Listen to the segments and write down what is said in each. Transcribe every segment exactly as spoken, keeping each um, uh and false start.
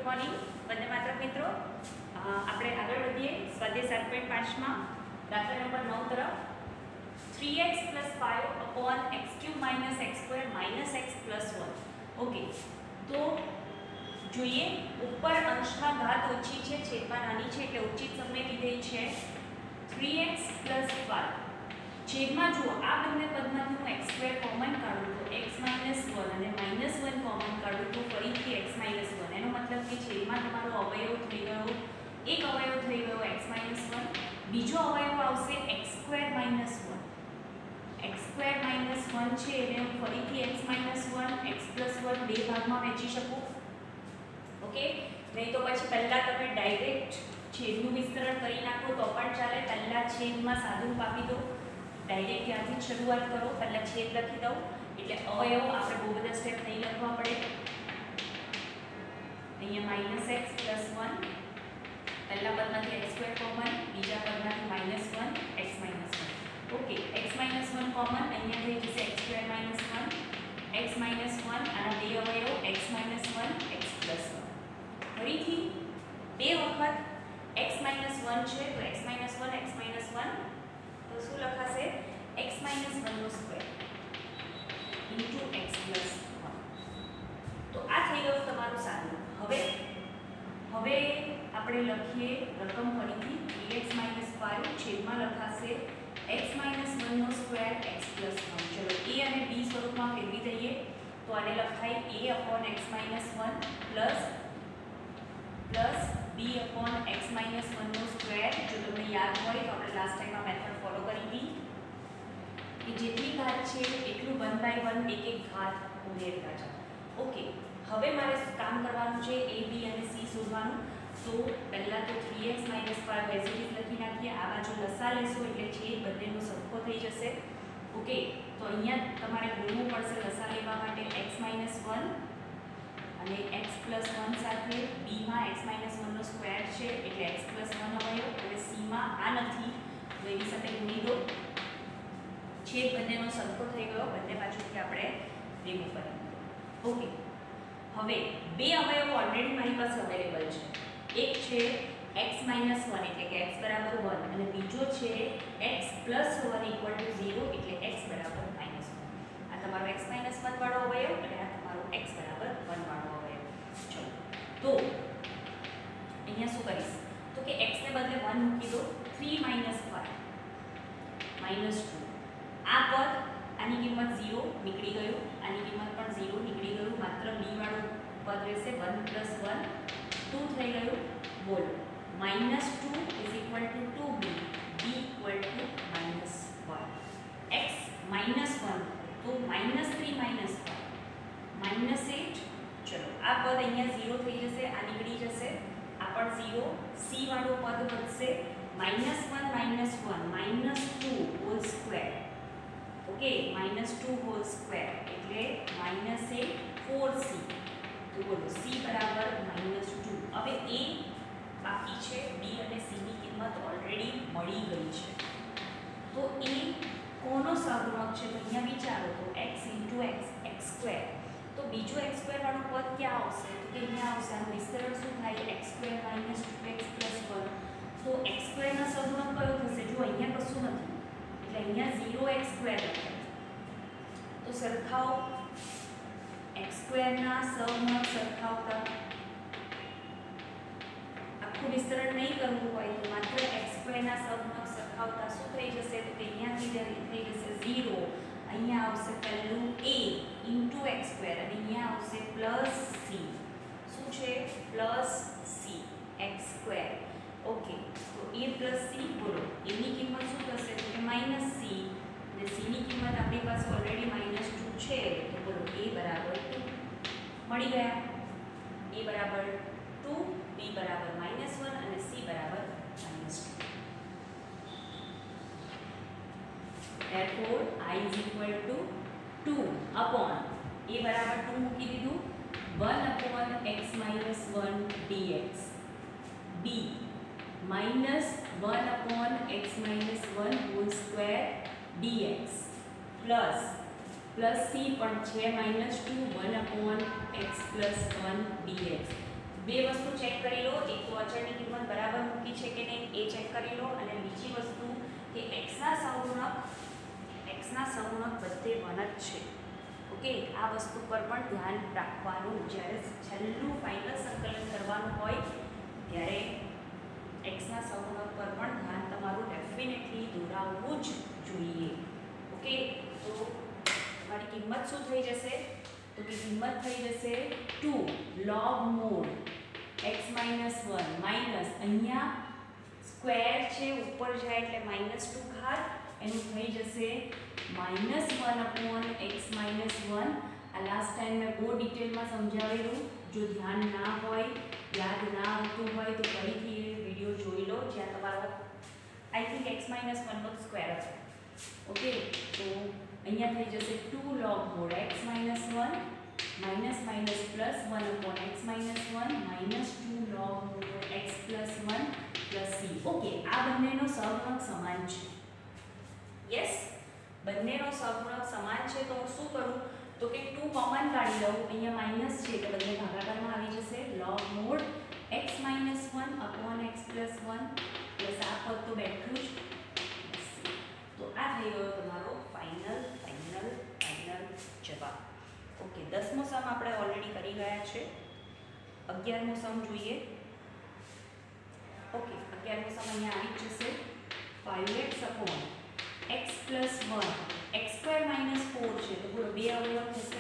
Morning Vande Mataram મિત્રો. આપણે આગળ વધીએ સ્વાધ્યાય સાત પોઈન્ટ પાંચમાં દાખલા નંબર નવ તરફ. Three x plus five upon x cube minus x square minus x plus one. Okay, તો જોઈએ ઉપર અંશમાં ઘાત ઓછી છે, છેદમાં નાની છે, એટલે ઉચિત સમય વિધેય છે થ્રી એક્સ પ્લસ ફાઇવ. છેદમાં જુઓ, આ બંને પદમાંથી હું એક્સ સ્ક્વેર કોમન કાઢું તો એક્સ માઇનસ વન અને માઇનસ વન કોમન કાઢું તો ફરીથી એક્સ માઇનસ વન. એનો મતલબ કે છેદમાં તમારો અવયવ થઈ ગયો, એક અવયવ થઈ ગયો એક્સ માઇનસ વન, બીજો અવયવ આવશે x square minus one. X square minus one છે એને હું ફરીથી x minus one x plus one બે ભાગમાં વહેંચી શકું. ઓકે, નહીં તો પછી પહેલાં તમે ડાયરેક્ટ છેદનું વિસ્તરણ કરી નાખો તો પણ ચાલે. પહેલાં છેદમાં સાદું કાપી દો, ડાયરેક્ટ ત્યાંથી જ શરૂઆત કરો. પહેલાં છેદ લખી દઉં એટલે અવયવ આપણે બહુ બધા સ્ટેપ નહીં લખવા પડે. અહીંયા માઇનસ એક્સ પ્લસ વન, પહેલા પદમાંથી એક્સ સ્ક્વેર કોમન, બીજા પદમાંથી minus one x minus one. Okay, x minus one common, અહીંયા થઈ જશે x square minus one x minus one. આના બે અવયવ x minus one x plus one. ફરીથી બે વખત એક્સ માઇનસ વન છે તો x minus one x minus one તો શું લખાશે એક્સ માઇનસ વન નો square into x plus one. તો આ થઈ ગયું તમારું સાદું. હવે હવે આપણે લખીએ રકમ ફરીથી થ્રી એક્સ માઇનસ ફાઇવ છેદમાં લખાશે એક્સ માઇનસ વન નો સ્ક્વેર એક્સ પ્લસ વન. ચલો એ અને બી સ્વરૂપમાં ફેરવી દઈએ તો આને લખાય A upon x minus one plus plus B upon x minus one નો સ્ક્વેર. જો તમને યાદ હોય તો આપણે લાસ્ટ ટાઈમ આ મેથડ ફોલો કરી હતી કે જેટલી ઘાત છે એટલું વન બાય વન એક એક ઘાત ઉમેરતા જાઓ. ઓકે, હવે મારે કામ કરવાનું છે એ બી અને સી શોધવાનું. તો પહેલાં તો three x minus five as it is લખી નાખીએ. આ બાજુ લસા લેશું એટલે છેદ બંનેનો સરખો થઈ જશે. ઓકે, તો અહીંયા તમારે ગુણવું પડશે લસા લેવા માટે એક્સ માઇનસ વન અને એક્સ પ્લસ વન સાથે. બીમાં એક્સ માઇનસ વનનો સ્ક્વેર છે એટલે એક્સ પ્લસ વન અવયવ. હવે સીમાં આ નથી તો એની સાથે ગુણી દો. છેદ બંનેનો સરખો થઈ ગયો, બંને બાજુથી આપણે ભેગું કરી. ઓકે, હવે બે અવયવો ઓલરેડી મારી પાસે અવેલેબલ છે. એક છે એક્સ માઇનસ વન એટલે કે એક્સ બરાબર વન અને બીજો છે x plus one equal to zero એટલે એક્સ બરાબર માઇનસ વન. આ તમારો એક્સ માઇનસ વન વાળો અવયવ અને આ તમારો એક્સ બરાબર વન વાળો અવયવ. ચલો, તો અહીંયા શું કરીશ તો કે એક્સને બદલે વન મૂકી દો. Three minus five minus two. આ પદ આની કિંમત ઝીરો નીકળી ગયું, આની કિંમત પણ ઝીરો નીકળી ગયું. માત્ર બી વાળું પદ રહેશે વન પ્લસ વન ટુ થઈ ગયું. બોલો, minus two is equal to two B B equal to minus one. X minus one તો minus three minus five minus eight. ચલો, આ પદ અહીંયા ઝીરો થઈ જશે, આ નીકળી જશે, આ પણ ઝીરો. સી વાળું પદ વધશે minus one minus one minus two whole square. Okay, minus two whole square એટલે માઇનસ એટ ફોર સી. તો બોલો સી બરાબર માઇનસ ટુ. હવે એ બાકી છે, બી અને સીની કિંમત ઓલરેડી મળી ગઈ છે. તો એ કોનો સહગુણક છે તો અહીંયા વિચારો તો x into x x square. તો બીજો એક્સ સ્ક્વેર વાળું પદ ક્યાં આવશે તો કે અહીંયા આવશે. આનું વિસ્તરણ શું થાય x square minus two x plus one. તો એક્સ સ્ક્વેરના સહગુણક કયો થશે? જો અહીંયા કશું નથી એટલે અહીંયા ઝીરો એક્સ સ્ક્વેર લખાય. તો સરખાવો એક્સ સ્ક્વેરના સહગુણક સરખાવતા. આખું વિસ્તરણ નહીં કરવું હોય તો માત્ર એક્સ સ્ક્વેરના સહગુણક સરખાવતા શું થઈ જશે તો કે અહીંયાથી થઈ જશે ઝીરો. અહીંયા આવશે પહેલું એ ઇન્ટુ એક્સ સ્ક્વેર અને અહીંયા આવશે પ્લસ સી. શું છે? Plus C x square. Okay, તો એ પ્લસ સી. બોલો એની કિંમત શું થશે તો કે માઇનસ સી અને સીની કિંમત આપણી પાસે ઓલરેડી માઇનસ ટુ છે. તો બોલો એ બરાબર ટુ મળી ગયા. એ બરાબર ટુ, બી બરાબર માઇનસ વન અને સી બરાબર minus two. therefore I is equal to two upon a બરાબર ટુ મૂકી દીધું one upon x minus one dx. b minus one upon x minus one whole square dx plus plus c પણ છે minus two one upon x plus one dx. બે વસ્તુ check કરી લો, એક તો અચળની કિંમત બરાબર મૂકી છે કે નહીં એ ચેક કરી લો, અને બીજી વસ્તુ કે એક્સના સહગુણક એક્સના સહગુણક બધે વન જ છે. ઓકે, આ વસ્તુ પર પણ ધ્યાન રાખવાનું. જ્યારે છેલ્લું ફાઇનલ સંકલન કરવાનું હોય ત્યારે એક્સના સહગુણક પર પણ ધ્યાન તમારું ડેફિનેટલી દોરાવવું જ જોઈએ. ઓકે, તો તમારી કિંમત શું થઈ જશે? તો કે કિંમત થઈ જશે two log mod x minus one minus અહીંયા સ્ક્વેર છે ઉપર જાય એટલે માઇનસ ટુ ઘાત, એનું થઈ જશે minus one upon x minus one. આ લાસ્ટ ટાઈમ મેં બહુ ડિટેલમાં સમજાવેલું. જો ધ્યાન ના હોય, યાદ ના આવતું હોય તો ફરીથી એ વિડીયો જોઈ લો જ્યાં તમારો આઈ થિંક એક્સ માઇનસ વનનો સ્ક્વેર હતો. ઓકે, તો અહીંયા થઈ જશે two log mod x minus one minus minus plus one upon x minus one minus two log mod x plus one plus C. Okay, આ બંનેનો સહગુણક સમાન છે. યસ, બંનેનો સહગુણક સમાન છે. તો હું શું કરું? તો કે ટુ કોમન કાઢી લઉં. અહીંયા માઇનસ છે એટલે બંને ભાગાકારમાં આવી જશે. log mod x minus one upon x plus one plus આ પદ તો બેઠું જ. તો આ થઈ ગયો તમારો ફાઇનલ ફાઇનલ ફાઇનલ જવાબ. ઓકે, દસમો સમ આપણે ઓલરેડી કરી ગયા છે. અગિયારમો સમ જોઈએ. ઓકે, અગિયારમો સમ અહીંયા આવી જ જશે. Five x upon x plus one x square minus four છે તો બોલો બે અવયવ થશે.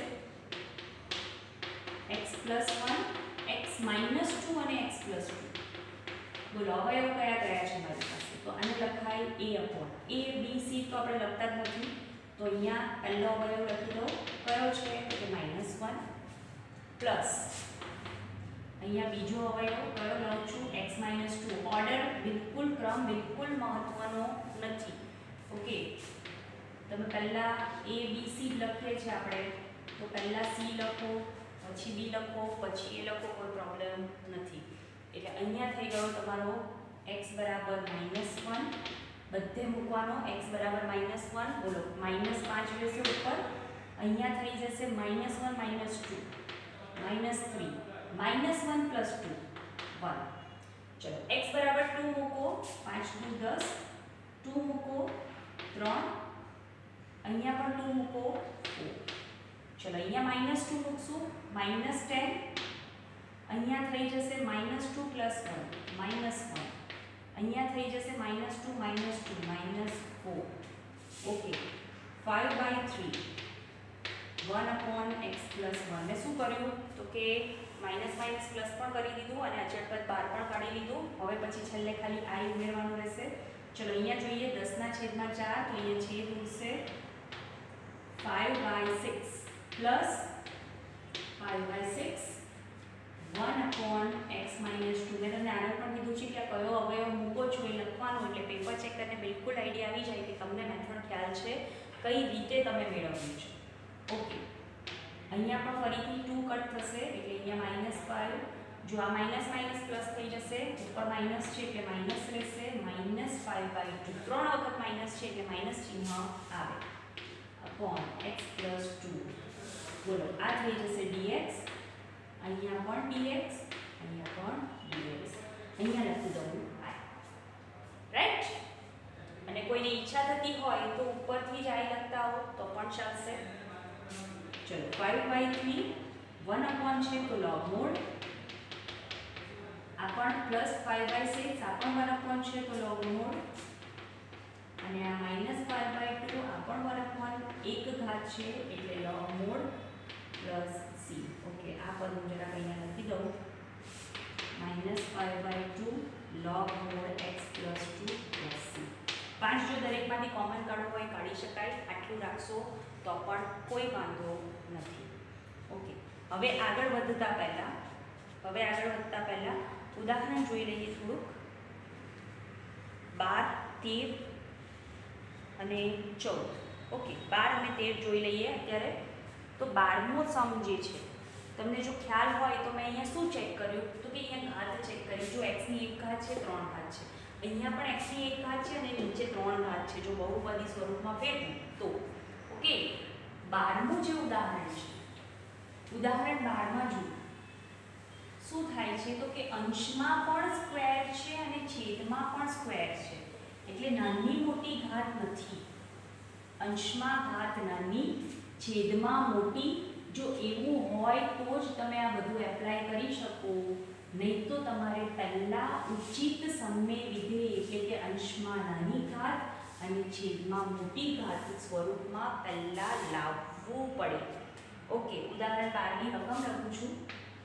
X plus one x minus two અને એક્સ પ્લસ ટુ. બોલો અવયવ કયા કયા છે મારી પાસે? તો આને લખાય A upon A B C તો આપણે લખતા જ નથી. તો અહીંયા પહેલો અવયવ લખી દો. કયો છે? તો માઇનસ વન પ્લસ અહીંયા બીજો અવયવ કયો લઉં છું? X minus two. ઓર્ડર બિલકુલ ક્રમ બિલકુલ મહત્વનો નથી. ઓકે, તમે પહેલાં એ બી સી લખીએ છીએ આપણે, તો પહેલાં સી લખો, પછી બી લખો, પછી એ લખો, કોઈ પ્રોબ્લેમ નથી. એટલે અહીંયા થઈ ગયો તમારો એક્સ બરાબર માઇનસ વન, બધે મૂકવાનો એક્સ બરાબર માઇનસ વન. બોલો માઇનસ પાંચ રહેશે ઉપર. અહીંયા થઈ જશે minus one minus two minus three minus one plus two one. ચલો એક્સ બરાબર ટુ મૂકો, પાંચ ટુ દસ, ટુ મૂકો ત્રણ, અહીંયા પણ ટુ મૂકો ફોર. ચલો અહીંયા માઇનસ ટુ મૂકશું, માઇનસ ટેન. અહીંયા થઈ જશે minus two plus one minus one. અહીંયા થઈ જશે minus two minus two minus four. Okay, five by three one upon x plus one. મેં શું કર્યું? તો કે માઇનસ માઇનસ પ્લસ પણ કરી દીધું અને અચળ પદ બહાર પણ કાઢી લીધું. હવે પછી છેલ્લે ખાલી આઈ ઉમેરવાનું રહેશે. ચલો અહીંયા જોઈએ દસના છેદમાં ચાર, તો અહીંયા છેદ ઉડશે. Five by six plus five by six one upon x minus two. મેં તમને આગળ પણ કીધું છે કે આ કયો અવયવ મૂકો છો એ લખવાનું, એટલે પેપર ચેક કરીને બિલકુલ આઈડિયા આવી જાય કે તમને મેથડ ખ્યાલ છે કઈ રીતે તમે મેળવ્યું છે. ઓકે, અહીંયા પણ ફરીથી ટુ કટ થશે એટલે અહીંયા માઇનસ ફાઇવ. જો આ માઇનસ માઇનસ પ્લસ થઈ જશે, ઉપર માઇનસ છે એટલે માઇનસ રહેશે. માઇનસ ફાઇવ બાય ટુ, ત્રણ વખત માઇનસ છે એટલે માઇનસ ચિહ્ન આવે અપોન એક્સ પ્લસ ટુ. બોલો આ થઈ જશે ડીએક્સ. અહીંયા પણ ડીએક્સ, અહીંયા પણ ડીએક્સ. અહીંયા લખી દઉં આઈ. રાઈટ? અને કોઈની ઈચ્છા થતી હોય તો ઉપરથી જ આઈ લખતા હો તો પણ ચાલશે. ચલો five by three one upon છે તો log mod. આ પણ પ્લસ ફાઇવ બાય સિક્સ, આ પણ વન અપોન છે તો log mod. અને આ માઇનસ ફાઇવ બાય ટુ, આ પણ વન અપોન એક ઘાત છે એટલે log mod plus C. Okay, આ પદ હું જરાક અહીંયા લખી દઉં. Minus five by two log mod x plus two plus C. પાંચ જો દરેકમાંથી કોમન કાઢવું હોય કાઢી શકાય. આટલું રાખશો તો પણ કોઈ વાંધો નથી. ઓકે, હવે આગળ વધતા પહેલા હવે આગળ વધતા પહેલા ઉદાહરણ જોઈ લઈએ થોડુંક. બાર, તેર અને ચૌદ. ઓકે, બાર અને તેર જોઈ લઈએ અત્યારે. તો બારમો સમ જે છે તમને જો ખ્યાલ હોય તો મેં અહીંયા શું ચેક કર્યું? તો કે અહીંયા ઘાત ચેક કરી. જો એક્સની એક ઘાત છે, ત્રણ ઘાત છે. અહીંયા પણ એક્સની એક ઘાત છે અને નીચે ત્રણ ઘાત છે. જો બહુપદી સ્વરૂપમાં ફેરવું તો ઓકે, બારમું જે ઉદાહરણ છે, ઉદાહરણ બારમાં જુઓ શું થાય છે તો કે અંશમાં પણ સ્ક્વેર છે અને છેદમાં પણ સ્ક્વેર છે, એટલે નાની મોટી ઘાત નથી. અંશમાં ઘાત નાની, છેદમાં મોટી. જો એવું હોય તો જ તમે આ બધું એપ્લાય કરી શકો, નહીં તો તમારે પહેલા ઉચિત સમય વિધેય એટલે કે અંશમાં નાની ઘાત અને છેદમાં મોટી ઘાત સ્વરૂપમાં પહેલા લાવવું પડે. ઓકે, ઉદાહરણ બારની રકમ લખું છું.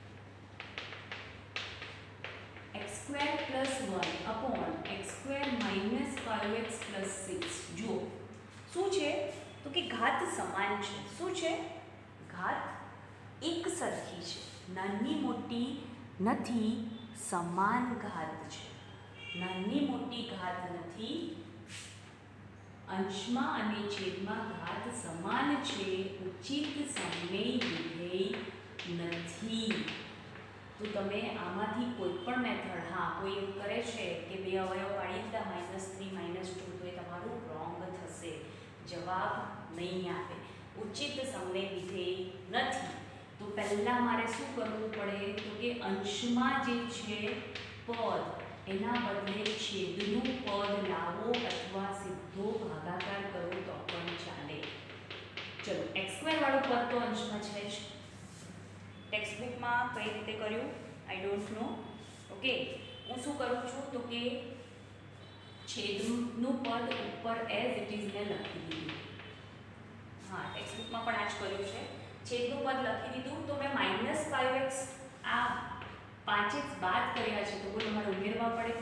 x square plus one upon x square minus five x plus six. જુઓ શું છે તો કે ઘાત સમાન છે. શું છે? ઘાત એક સરખી છે, નાની મોટી નથી, સમાન ઘાત છે. નાની મોટી ઘાત નથી, અંશમાં અને છેદમાં ઘાત સમાન છે, ઉચિત સમય વિધેય નથી. તો તમે આમાંથી કોઈ પણ મેથડ, હા કોઈ એવું કરે છે કે બે અવયવ પાડી દીધા માઇનસ થ્રી માઇનસ ટુ, તો એ તમારું રોંગ થશે. જવાબ નહીં આવે. ઉચિત સમય વિધેય નથી. તો પહેલાં મારે શું કરવું પડે તો કે અંશમાં જે છે પદ, એના બદલે છેદનું પદ લાવો અથવા સીધો ભાગાકાર કરો તો પણ ચાલે. ચલો, એક્સ સ્ક્વેર વાળું પદ તો અંશમાં છે જ. ટેક્સ્ટબુકમાં કઈ રીતે કર્યું આઈ ડોન્ટ નો. ઓકે, હું શું કરું છું તો કે છેદનું પદ ઉપર એઝ ઇટ ઇઝ ને લખી દીધું. હા, ટેક્સ્ટબુકમાં પણ આ જ કર્યું છે. છેદનું પદ લખી દીધું તો મેં માઇનસ ફાઇવ એક્સ આ પાંચ એક્સ બાદ કર્યા છે, તો બોલો મારે ઉમેરવા પડે.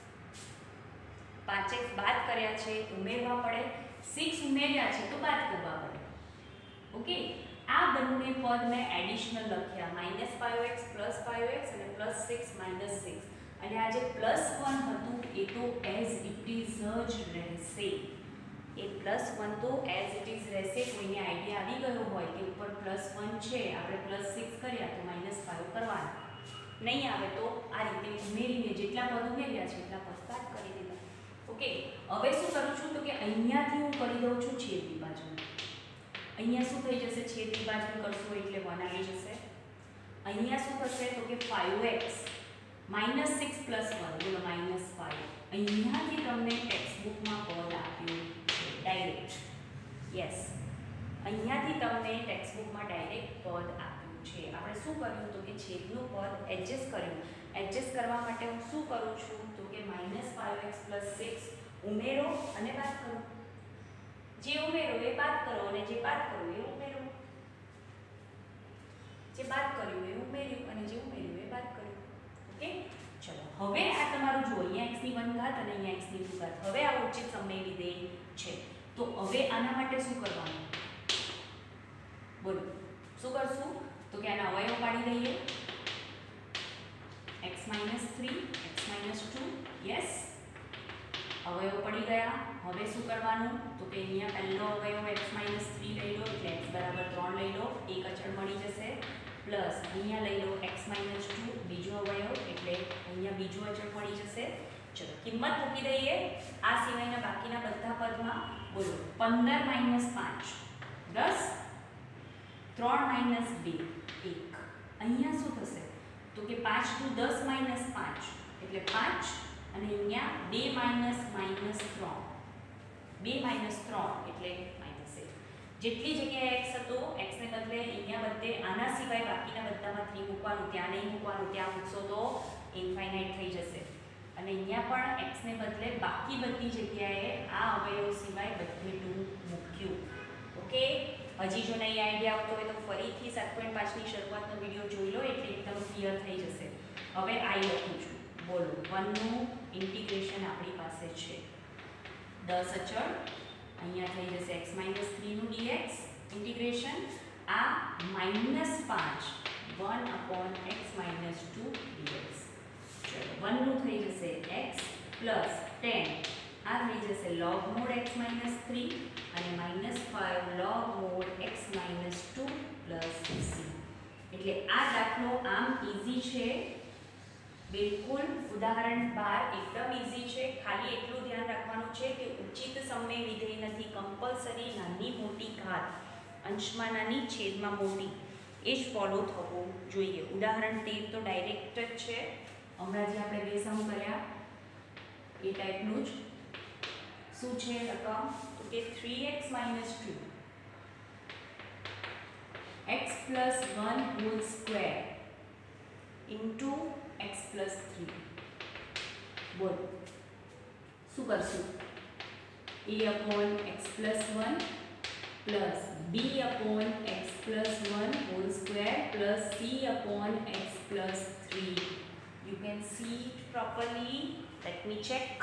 પાંચ એક્સ બાદ કર્યા છે, ઉમેરવા પડે. સિક્સ ઉમેર્યા છે તો બાદ કરવા પડે. ઓકે, આ બંને પદ મેં એડિશનલ લખ્યા, minus five x plus five x અને પ્લસ સિક્સ માઇનસ સિક્સ. અને આ જે પ્લસ વન હતું એ તો એઝ ઇટ ઇઝ જ રહેશે. એ પ્લસ વન તો એઝ ઇટ ઇઝ રહેશે. કોઈને આઈડિયા આવી ગયો હોય કે ઉપર પ્લસ વન છે, આપણે પ્લસ સિક્સ કર્યા તો માઇનસ ફાઇવ કરવાના. નહીં આવે તો આ રીતે ઉમેરીને જેટલા પદ ઉમેર્યા છે એટલા પદ બાદ કરી દીધા. ઓકે, હવે શું કરું છું તો કે અહીંયાથી હું કરી દઉં છું છેદ વિભાજન. અહીંયા શું થઈ જશે? છેદ વિભાજન કરશું એટલે વન આવી જશે. અહીંયા શું થશે તો કે five x minus six plus one, બોલો માઇનસ ફાઇવ. અહીંયાથી તમને ટેક્સ્ટબુકમાં પદ આપ્યું છે ડાયરેક્ટ. યસ, અહીંયાથી તમને ટેક્સ્ટબુકમાં ડાયરેક્ટ પદ આપ્યું છે. આપણે શું કર્યું તો કે છેદનું પદ એડજસ્ટ કર્યું. એડજસ્ટ કરવા માટે હું શું કરું છું તો કે minus five x plus six ઉમેરો અને બાદ કરો. જે ઉમેરો એ બાદ કરો અને જે બાદ કરો એ ઉમેરો. જે બાદ કર્યું એ ઉમેર્યું અને જે ઉમેર્યું એ બાદ કર્યું. ઓકે, ચલો હવે આ તમારું જો અહીંયા x ની વન ઘાત અને અહીંયા x ની ટુ ઘાત. હવે આ ઉચિત સમય વિધેય છે. તો હવે આના માટે શું કરવાનું? બોલો શું કરશું તો કે આના અવયવ પાડી દઈએ. x minus three, x minus two. Yes, અવયવ પડી ગયા. હવે શું કરવાનું તો કે અહીંયા પહેલો અવયવ x માઇનસ થ્રી લઈ લો એટલે x બરાબર ત્રણ લઈ લો, એક અચળ મળી જશે. પ્લસ અહીંયા લઈ લો x માઇનસ ટુ, બીજો અવયવ એટલે અહીંયા બીજો અચળ મળી જશે. ચલો કિંમત મૂકી દઈએ આ સિવાયના બાકીના બધા પદમાં. બોલો પંદર માઇનસ પાંચ દસ, ત્રણ માઇનસ બે એક. અહીંયા શું થશે તો કે પાંચ ટુ દસ માઇનસ પાંચ એટલે પાંચ અને અહીંયા બે માઇનસ માઇનસ ત્રણ, બે માઇનસ ત્રણ એટલે માઇનસ એક. જેટલી જગ્યાએ x હતો x ને બદલે અહીંયા બધે આના સિવાય બાકીના બધામાં થ્રી મૂકવાનું, ત્યાં નહીં મૂકવાનું. ત્યાં મૂકશો તો ઇન્ફાઇનાઇટ થઈ જશે. અને અહીંયા પણ x ને બદલે બાકી બધી જગ્યાએ આ અવયવ સિવાય બધે ટુ મૂક્યું. ઓકે, હજી જો નહીં આઈડિયા આવતો હોય તો ફરીથી સાત પોઈન્ટ પાંચની શરૂઆતનો વિડીયો જોઈ લો એટલે એકદમ ક્લિયર થઈ જશે. હવે આઈ લખું છું. બોલો વનનું ઇન્ટિગ્રેશન આપણી પાસે છે દસ અચળ. અહીંયા થઈ જશે x માઇનસ થ્રીનું ડીએક્સ ઇન્ટિગ્રેશન. આ માઇનસ પાંચ one upon x minus two dx. ચલો વનનું થઈ જશે x પ્લસ ટેન, આ થઈ જશે log મોડ x માઇનસ થ્રી અને માઇનસ ફાઇવ log મોડ x minus two plus c. એટલે આ દાખલો આમ ઇઝી છે બિલકુલ. ઉદાહરણ બાર એકદમ ઇઝી છે. ખાલી એટલું ધ્યાન રાખવાનું છે કે ઉચિત સમય વિધેય નથી, કમ્પલસરી નાની મોટી ઘાત, અંશમાં નાની છેદમાં મોટી. એ જ ફોલો થવો જોઈએ. ઉદાહરણ તેર તો ડાયરેક્ટ જ છે, હમણાં જે આપણે બે સમ કર્યા એ ટાઈપનું જ. શું છે રકમ? તો કે three x minus two x plus one whole square into x plus three. બોલો શું કરશું? a upon x plus one plus b upon x plus one whole square plus c upon x plus three. You can see it properly. Let me check.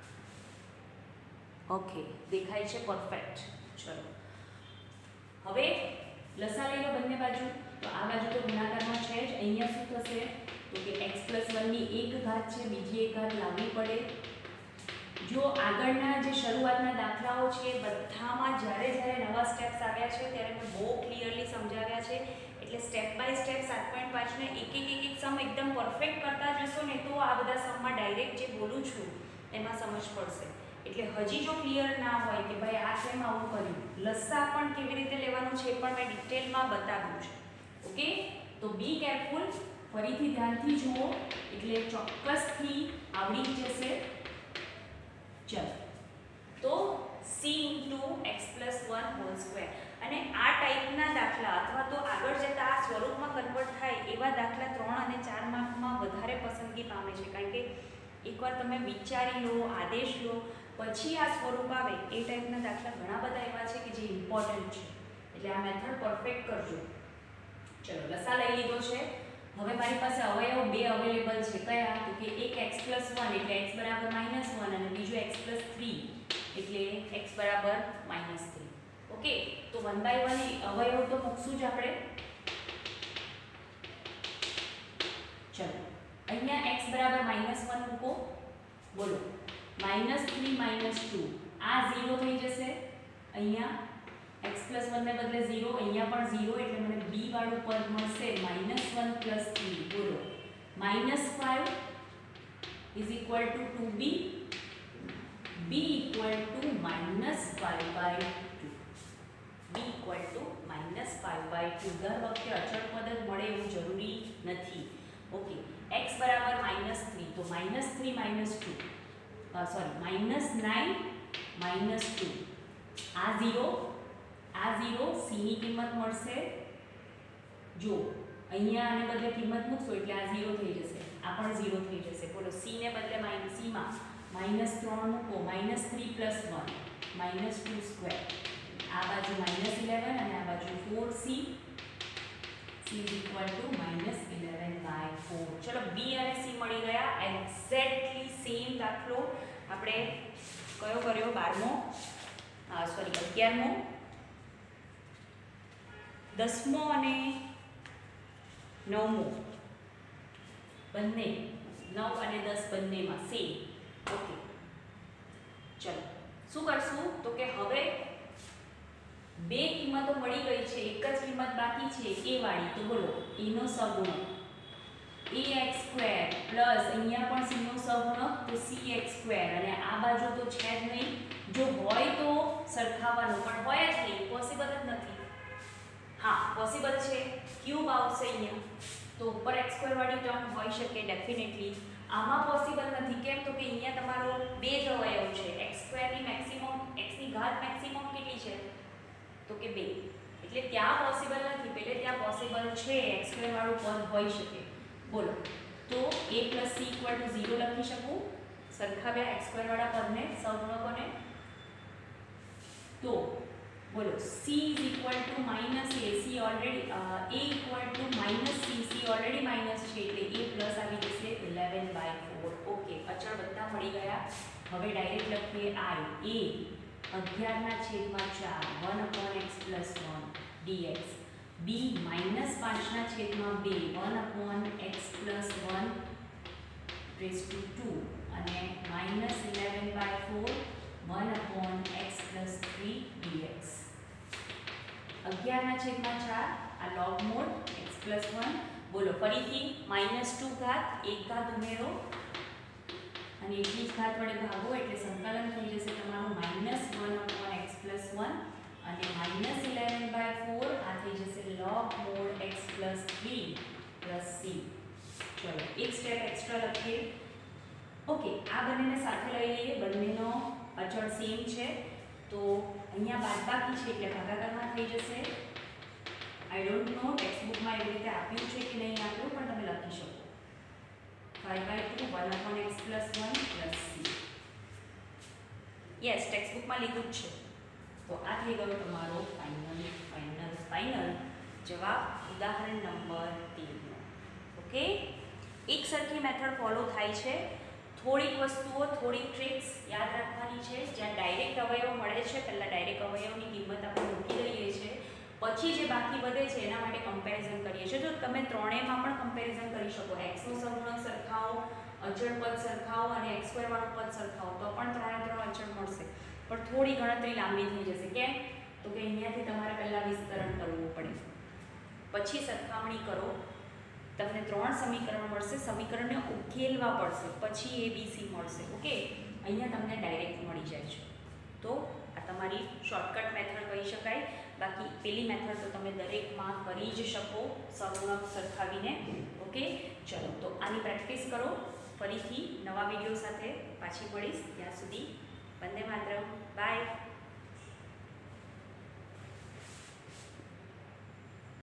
Okay, દેખાય છે perfect. ચલો હવે લસા લઈ લો બંને બાજુ. તો આ બાજુ તો ગુણાકારમાં છે જ. અહીંયા શું થશે? તો કે x plus one ની એક ઘાત છે, બીજી એક ઘાત લાવવી પડે. જો આગળના જે શરૂઆતના દાખલાઓ છે બધામાં જ્યારે જ્યારે નવા સ્ટેપ્સ આવ્યા છે ત્યારે મેં બહુ ક્લિયરલી સમજાવ્યા છે. એટલે સ્ટેપ બાય સ્ટેપ સાત પોઈન્ટ પાંચને એક એક એક એક સમ એકદમ પરફેક્ટ કરતા જશો ને તો આ બધા સમમાં ડાયરેક્ટ જે બોલું છું એમાં સમજ પડશે. એટલે હજી જો ક્લિયર ના હોય કે ભાઈ આ કેમ આવું કર્યું, લસ્સા પણ કેવી રીતે લેવાનું છે એ પણ મેં ડિટેલમાં બતાવ્યું છે. ઓકે, તો બી કેરફુલ, ફરીથી ધ્યાનથી જુઓ એટલે ચોક્કસથી આવડી જશે. ચલો તો c into x plus one whole square. અને આ ટાઈપના દાખલા અથવા તો આગળ જતાં આ સ્વરૂપમાં કન્વર્ટ થાય એવા દાખલા ત્રણ અને ચાર માર્કમાં વધારે પસંદગી પામે છે. કારણ કે એકવાર તમે વિચારી લો, આદેશ લો, પછી આ સ્વરૂપ આવે એ ટાઈપના દાખલા ઘણા બધા એવા છે કે જે ઇમ્પોર્ટન્ટ છે. એટલે આ મેથડ પરફેક્ટ કરજો. ચલો લસા લઈ લીધો છે. હવે મારી પાસે અવયવ બે અવેલેબલ છે. કયા? તો કે એક x પ્લસ વન એટલે x બરાબર માઇનસ વન અને બીજું x પ્લસ થ્રી એટલે x બરાબર માઇનસ થ્રી. ઓકે, તો વન બાય વન અવયવ તો મૂકશું જ આપણે. ચલો અહીંયા x બરાબર માઇનસ વન મૂકો. બોલો માઇનસ થ્રી માઇનસ ટુ આ ઝીરો થઈ જશે. અહીંયા x પ્લસ વન ને બદલે ઝીરો, અહીંયા પણ ઝીરો એટલે મને b વાળું પદ મળશે માઇનસ વન પ્લસ થ્રી. બોલો minus five is equal to two b, b equal to minus five by two. b equal to minus five by two. દર વખતે અચળ પદ જ મળે એવું જરૂરી નથી. ઓકે, x બરાબર માઇનસ થ્રી તો minus three minus two sorry minus nine minus two. આ ઝીરો આ ઝીરો, સી ની કિંમત મળશે. જો અહીંયા આને બદલે કિંમત મૂકશો એટલે આ ઝીરો થઈ જશે, આ પણ ઝીરો થઈ જશે. બોલો સી ને બદલે માઇનસ સીમાં માઇનસ ત્રણ મૂકો, minus three plus one minus two square. આ બાજુ માઇનસ ઇલેવન અને આ બાજુ four c. C is equal to minus eleven by four. ચલો બી અને સી મળી ગયા. એક્ઝેક્ટલી સેમ દાખલો આપણે કયો કર્યો? બારમો સોરી અગિયારમો. દસમો અને નવમો બંને, નવ અને દસ બંનેમાં સેમ. ઓકે ચલો શું કરશું? તો કે હવે બે કિંમતો મળી ગઈ છે, એક જ કિંમત બાકી છે એ વાળી. તો બોલો એનો સહગુણક ax સ્ક્વેર પ્લસ અહીંયા પણ c નો સહગુણક તો cx સ્ક્વેર. અને આ બાજુ તો છે જ નહીં. જો હોય તો સરખાવવાનું, પણ હોય જ નહીં, પોસિબલ જ નથી. હા પોસિબલ છે, ક્યુબ આવશે અહીંયા તો ઉપર x સ્ક્વેર વાળી ટર્મ હોઈ શકે ડેફિનેટલી. આમાં પોસિબલ નથી. કેમ? તો કે અહીંયા તમારો બે જ અવયવ છે. x સ્ક્વેર ની મેક્સિમમ x ની ઘાત મેક્સિમમ કેટલી છે? તો કે બે. એટલે ત્યાં પોસિબલ નથી, પહેલે ત્યાં પોસિબલ છે, x સ્ક્વેર વાળું પદ હોઈ શકે. બોલો તો a plus c equal to zero લખી શકું સરખાવ્યા x સ્ક્વેર વાળા પદને, સહગુણકોને. તો બોલો c is equal to minus a. c already uh, a equal to minus c. c already minus છે એટલે a plus આવી જશે eleven by four. ઓકે, અચળ બધા મળી ગયા. હવે ડાયરેક્ટ લખીએ i. a અગિયાર ના છેદમાં ચાર one upon x plus one dx. b minus પાંચ ના છેદમાં બે one upon x plus one raised to two અને minus eleven by four one upon x plus three dx. અગિયાર ના છેદમાં ચાર આ log mod x plus one. બોલો ફરીથી માઇનસ ટુ ઘાત એક ઘાત ઉમેરો અને એકની ઘાત વડે ભાગો એટલે સંકલન થઈ જશે તમારું minus one upon x plus one અને માઇનસ ઇલેવન by four આ થઈ જશે log mod x plus b plus c. ચલો એક સ્ટેપ એક્સ્ટ્રા લખીએ. ઓકે, આ બંનેને સાથે લઈ લઈએ, બંનેનો અચળ સેમ છે તો અહીંયા બાદબાકી છે એટલે ભાગાકારમાં થઈ જશે. આઈ ડોન્ટ નો ટેક્સ્ટબુકમાં એવી રીતે આપ્યું છે કે નહીં આપ્યું, પણ તમે લખી શકો five by two one upon x plus one plus c. Yes, ટેક્સ્ટબુકમાં લીધું જ છે. તો આ થઈ ગયો તમારો ફાઇનલ ફાઇનલ ફાઇનલ જવાબ ઉદાહરણ નંબર તેરનો. ઓકે, એક સરખી મેથડ ફોલો થાય છે. થોડીક વસ્તુઓ થોડીક ટ્રિક્સ યાદ રાખવાની છે. જ્યાં ડાયરેક્ટ અવયવ મળે છે પહેલાં ડાયરેક્ટ અવયવની કિંમત આપણે મૂકી દઈએ છીએ, પછી જે બાકી વધે છે એના માટે કમ્પેરિઝન કરીએ છીએ. જો તમે ત્રણેયમાં પણ કમ્પેરિઝન કરી શકો, એક્સનું સહગુણક સરખાવો, અચળ પદ સરખાવો અને એક્સ સ્ક્વેર વાળું પદ સરખાવો તો પણ ત્રણે ત્રણ અચળ મળશે. પણ થોડી ગણતરી લાંબી થઈ જશે. કેમ? તો કે અહીંયાથી તમારે પહેલાં વિસ્તરણ કરવું પડે, પછી સરખામણી કરો, તમને ત્રણ સમીકરણ મળશે, સમીકરણને ઉકેલવા પડશે, પછી એ બી સી મળશે. ઓકે, અહીંયા તમને ડાયરેક્ટ મળી જાય છે. તો આ તમારી શોર્ટકટ મેથડ કહી શકાય. બાકી પેલી મેથડ તો તમે દરેકમાં કરી જ શકો સહગુણક સરખાવીને. ઓકે, ચલો તો આની પ્રેક્ટિસ કરો. ફરીથી નવા વિડીયો સાથે પાછી મળીશ. ત્યાં સુધી વંદે માતરમ. બાય.